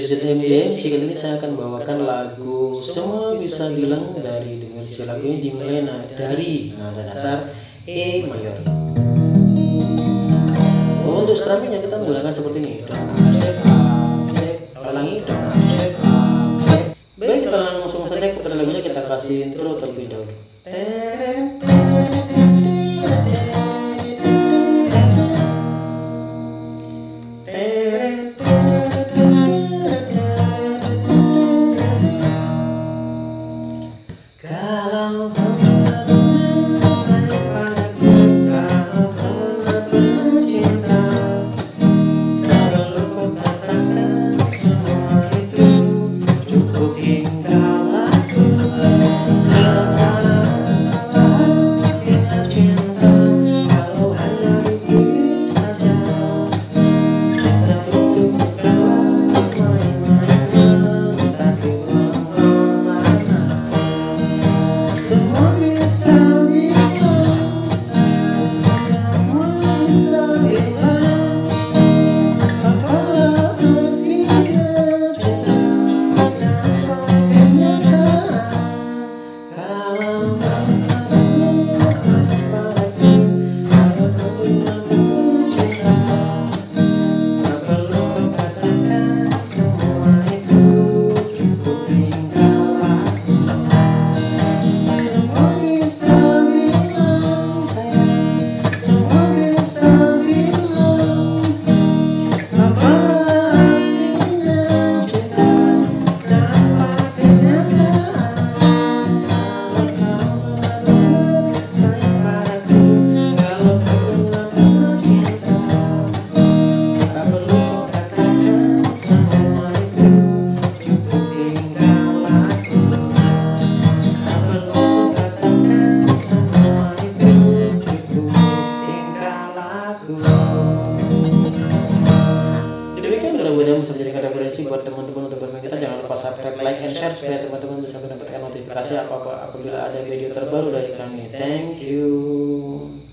ZMBMC. Kali ini saya akan bawakan lagu Semua Bisa Bilang dari Dimensi. Lagu ini dimulai dari nada dasar E mayor. Untuk strummingnya kita menggunakan seperti ini. Ulangi. Baik, kita langsung saja kepada lagunya. Kita kasih intro terlebih dahulu. Kalau benar sayang padaku, kalau benar cinta, tak perlu kau katakan semua itu, cukup hingga lakukan. Salah kita cinta, kalau hanya dikit saja, tak butuh main-main, tapi kemana. Semua bisa bilang sayang, semua bisa bilang apalah artinya cinta tanpa kenyataan. Kalau benar sayang padaku, kalau kau benar cinta, tak perlu kau katakan semua itu, cukup hingga semua bisa bilang sayang, semua bisa bilang apalah artinya cinta tanpa kenyataan. Kalau kau benar sayang padaku, kalau kau benar cinta, tak perlu kau katakan semua itu, cukup hingga laku. Tak perlu semua itu, cukup tingkah laku. Demikian mudah-mudahan bisa menjadikan referensi buat teman-teman untuk bermain kita. Jangan lupa subscribe, like, and share supaya teman-teman bisa mendapatkan notifikasi apabila ada video terbaru dari kami. Thank you.